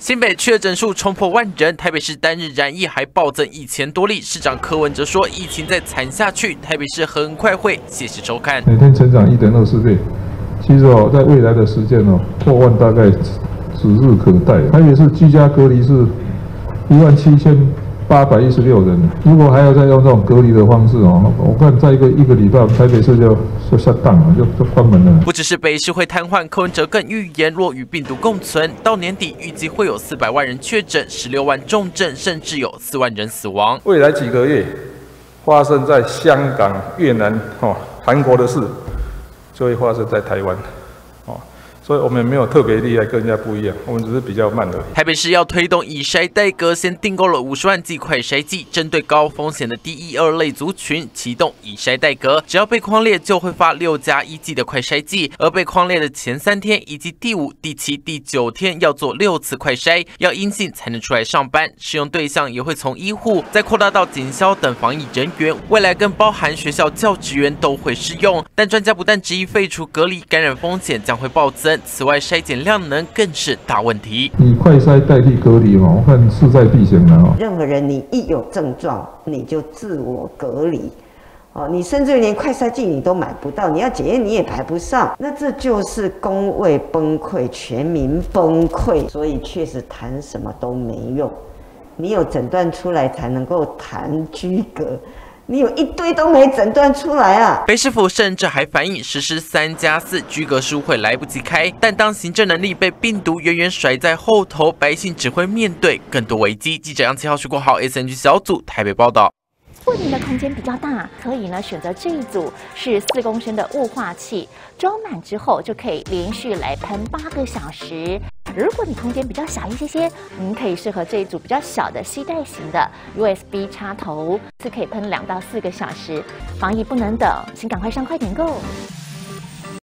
新北确诊数冲破万人，台北市单日染疫还暴增1000多例。市长柯文哲说，疫情再惨下去，台北市很快会。谢谢收看。 每天成长1.24倍，其实在未来的时间破万大概指日可待。台北市居家隔离是17816人，如果还要再用这种隔离的方式我看在一个礼拜，台北市就下档了，就关门了。 不只是北市会瘫痪，柯文哲更预言，若与病毒共存，到年底预计会有400万人确诊，16万重症，甚至有4万人死亡。 未来几个月发生在香港、越南、韩国的事，就会发生在台湾。所以我们没有特别厉害，跟人家不一样，我们只是比较慢而已。 台北市要推动以筛代隔，先订购了50万剂快筛剂，针对高风险的第1、2类族群启动以筛代隔，只要被匡列就会发6+1剂的快筛剂，而被匡列的前3天以及第5、第7、第9天要做6次快筛，要阴性才能出来上班。适用对象也会从医护再扩大到警消等防疫人员，未来更包含学校教职员都会适用。但专家不但质疑废除隔离，感染风险将会暴增。此外，筛检量能更是大问题。 以快筛代替隔离我看势在必行了任何人你一有症状，你就自我隔离。你甚至连快筛剂你都买不到，你要检验你也排不上，那这就是公卫崩溃，全民崩溃。所以确实谈什么都没用，你有诊断出来才能够谈居隔。你有一堆都没诊断出来啊！ 北市府甚至还反映实施3+4居隔书会来不及开，但当行政能力被病毒远远甩在后头，百姓只会面对更多危机。记者杨7号、徐国豪 SNG 小组台北报道。 如果你的空间比较大，可以呢选择这一组是4公升的雾化器，装满之后就可以连续来喷8个小时。如果你空间比较小一些，可以适合这一组比较小的携带型的 USB 插头，是可以喷2到4个小时。防疫不能等，请赶快上快点购。